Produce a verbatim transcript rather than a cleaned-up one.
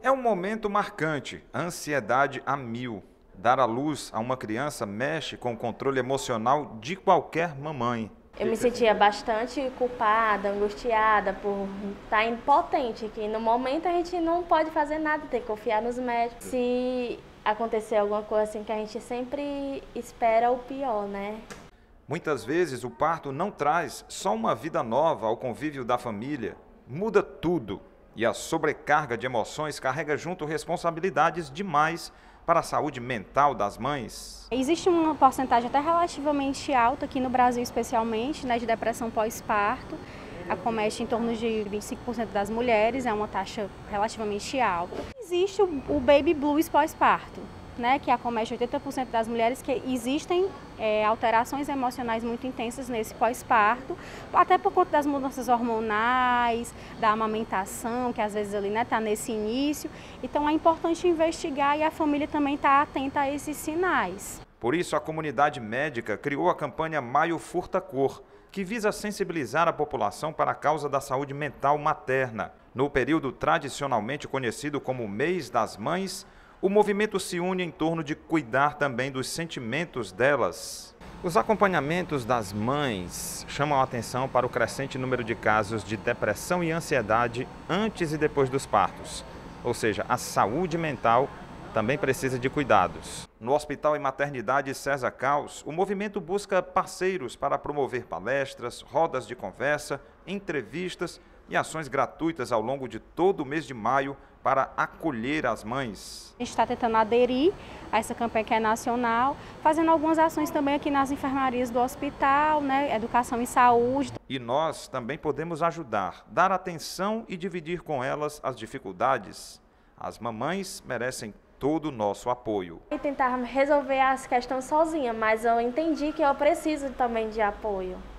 É um momento marcante, ansiedade a mil. Dar à luz a uma criança mexe com o controle emocional de qualquer mamãe. Eu me sentia bastante culpada, angustiada por estar impotente, que no momento a gente não pode fazer nada, tem que confiar nos médicos. Se acontecer alguma coisa assim, que a gente sempre espera o pior, né? Muitas vezes o parto não traz só uma vida nova ao convívio da família, muda tudo. E a sobrecarga de emoções carrega junto responsabilidades demais para a saúde mental das mães. Existe uma porcentagem até relativamente alta aqui no Brasil, especialmente, né, de depressão pós-parto. Acomete em torno de vinte e cinco por cento das mulheres, é uma taxa relativamente alta. Existe o, o baby blues pós-parto, né, que acomete oitenta por cento das mulheres, que existem é, alterações emocionais muito intensas nesse pós-parto, até por conta das mudanças hormonais, da amamentação, que às vezes ali né, está nesse início. Então é importante investigar e a família também está atenta a esses sinais. Por isso a comunidade médica criou a campanha Maio Furta Cor, que visa sensibilizar a população para a causa da saúde mental materna. No período tradicionalmente conhecido como Mês das Mães, o movimento se une em torno de cuidar também dos sentimentos delas. Os acompanhamentos das mães chamam a atenção para o crescente número de casos de depressão e ansiedade antes e depois dos partos. Ou seja, a saúde mental também precisa de cuidados. No Hospital e Maternidade César Caus, o movimento busca parceiros para promover palestras, rodas de conversa, entrevistas e ações gratuitas ao longo de todo o mês de maio para acolher as mães. A gente está tentando aderir a essa campanha que é nacional, fazendo algumas ações também aqui nas enfermarias do hospital, né, educação em saúde. E nós também podemos ajudar, dar atenção e dividir com elas as dificuldades. As mamães merecem todo o nosso apoio. Eu tentava resolver as questões sozinha, mas eu entendi que eu preciso também de apoio.